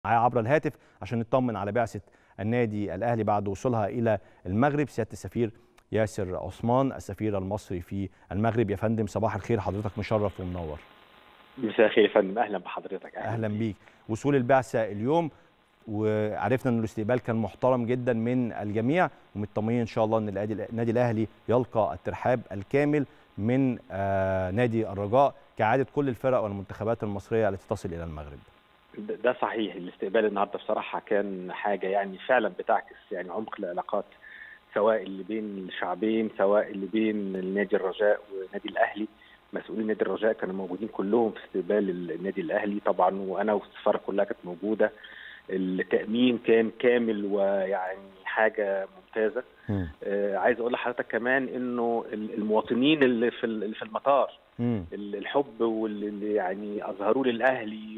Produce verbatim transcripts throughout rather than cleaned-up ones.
معايا عبر الهاتف عشان نطمن على بعثة النادي الأهلي بعد وصولها إلى المغرب سيادة السفير ياسر عثمان السفير المصري في المغرب. يا فندم صباح الخير، حضرتك مشرف ومنور. مساء الخير يا فندم، اهلا بحضرتك. اهلا, أهلا بيك. وصول البعثة اليوم وعرفنا ان الاستقبال كان محترم جدا من الجميع، ومطمئنين ان شاء الله ان النادي الاهلي يلقى الترحاب الكامل من آه نادي الرجاء كعادة كل الفرق والمنتخبات المصرية التي تصل الى المغرب. ده صحيح، الاستقبال النهارده بصراحه كان حاجه يعني فعلا بتعكس يعني عمق العلاقات، سواء اللي بين الشعبين سواء اللي بين نادي الرجاء ونادي الاهلي. مسؤولين نادي الرجاء كانوا موجودين كلهم في استقبال النادي الاهلي طبعا، وانا والسفاره كلها كانت موجوده. التامين كان كامل ويعني حاجه ممتازه. آه عايز اقول لحضرتك كمان انه المواطنين اللي في اللي في المطار م. الحب واللي يعني اظهروه للاهلي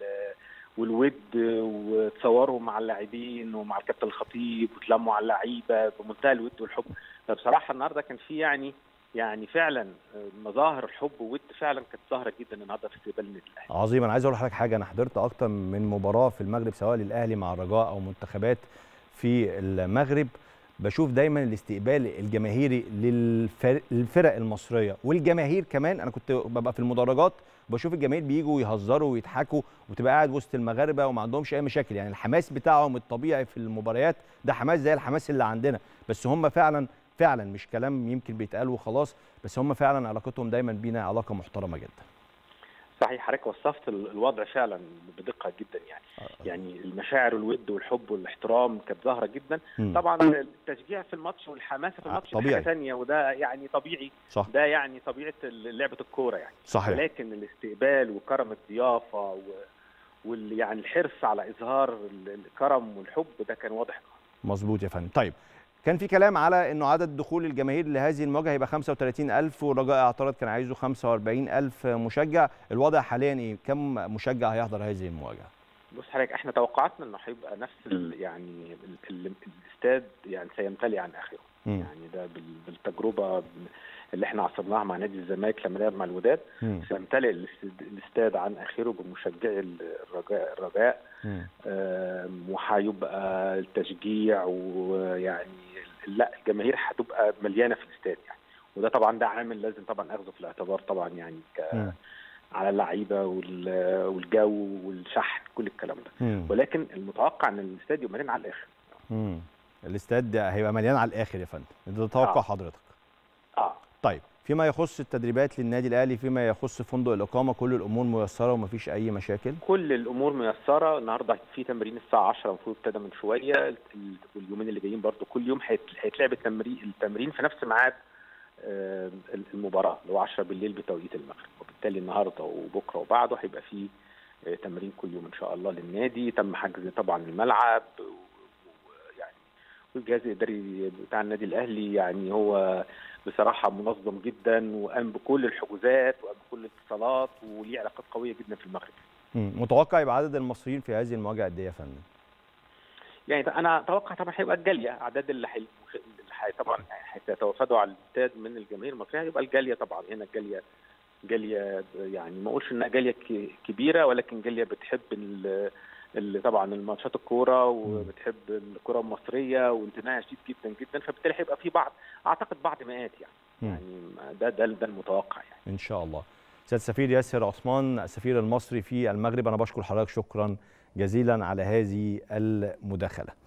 والود، وتصوروا مع اللاعبين ومع الكابتن الخطيب وتلموا على اللعيبه بمنتهى الود والحب. فبصراحه النهارده كان في يعني يعني فعلا مظاهر الحب والود فعلا كانت ظاهره جدا النهارده في استقبال النادي الاهلي. عظيم. انا عايز اقول لحضرتك حاجه، انا حضرت اكتر من مباراه في المغرب سواء للاهلي مع الرجاء او منتخبات في المغرب، بشوف دايما الاستقبال الجماهيري للفرق المصريه والجماهير كمان. انا كنت ببقى في المدرجات بشوف الجماهير بييجوا يهزروا ويضحكوا، وتبقى قاعد وسط المغاربه وما عندهمش اي مشاكل، يعني الحماس بتاعهم الطبيعي في المباريات ده حماس زي الحماس اللي عندنا، بس هم فعلا فعلا مش كلام يمكن بيتقال وخلاص، بس هم فعلا علاقتهم دايما بينا علاقه محترمه جدا. صحيح، حضرتك وصفت الوضع فعلا بدقه جدا يعني آه. يعني المشاعر والود والحب والاحترام كانت ظاهره جدا. م. طبعا التشجيع في الماتش والحماسه في الماتش طبيعي. حاجه ثانيه، وده يعني طبيعي. صح. ده يعني طبيعه لعبه الكوره يعني. صحيح. ولكن الاستقبال وكرم الضيافه و... وال يعني الحرص على اظهار الكرم والحب ده كان واضح. مظبوط يا فندم. طيب كان في كلام على انه عدد دخول الجماهير لهذه المواجهه هيبقى خمسة وثلاثين ألف، والرجاء اعترض كان عايزه خمسة وأربعين ألف مشجع. الوضع حاليا ايه؟ كم مشجع هيحضر هذه المواجهه؟ بص حضرتك، احنا توقعاتنا انه هيبقى نفس ال يعني ال الاستاد يعني سيمتلئ عن اخره. م. يعني ده بالتجربه اللي احنا عصرناها مع نادي الزمالك لما لعب مع الوداد، سيمتلئ الاستاد عن اخره بمشجعي الرجاء الرجاء وهيبقى التشجيع، ويعني لا الجماهير هتبقى مليانه في الاستاد يعني. وده طبعا ده عامل لازم طبعا اخذه في الاعتبار طبعا يعني ك على اللعيبه والجو والشحن كل الكلام ده. مم. ولكن المتوقع ان الاستاد يبقى مليان على الاخر. امم الاستاد هيبقى مليان على الاخر يا فندم، ده توقع آه. حضرتك. اه طيب فيما يخص التدريبات للنادي الاهلي، فيما يخص فندق الاقامه، كل الامور ميسره ومفيش اي مشاكل؟ كل الامور ميسره. النهارده في تمرين الساعه عشرة المفروض ابتدى من شويه، واليومين اللي جايين برده كل يوم هيتلعب التمرين التمرين في نفس ميعاد المباراه اللي هو عشرة بالليل بتوقيت المغرب، وبالتالي النهارده وبكره وبعده هيبقى في تمرين كل يوم ان شاء الله للنادي. تم حجز طبعا الملعب، ويعني والجهاز الاداري بتاع النادي الاهلي يعني هو بصراحه منظم جدا، وقام بكل الحجوزات وقام بكل الاتصالات، وليه علاقات قويه جدا في المغرب. متوقع يبقى عدد المصريين في هذه المواجهه قد ايه يا فندم؟ يعني انا اتوقع طبعا هيبقى الجاليه، اعداد اللي حي... طبعا هيتوافدوا على الاستاد من الجماهير المصريه، هيبقى الجاليه طبعا. هنا الجاليه جاليه يعني ما اقولش انها جاليه كبيره، ولكن جاليه بتحب اللي طبعا الماتشات الكوره وبتحب الكوره المصريه وانتمائها شديد جدا جدا، فبالتالي هيبقى في بعض اعتقد بعض مئات يعني. م. يعني ده ده ده المتوقع يعني ان شاء الله. سيادة السفير ياسر عثمان السفير المصري في المغرب، انا بشكر حضرتك شكرا جزيلا على هذه المداخله.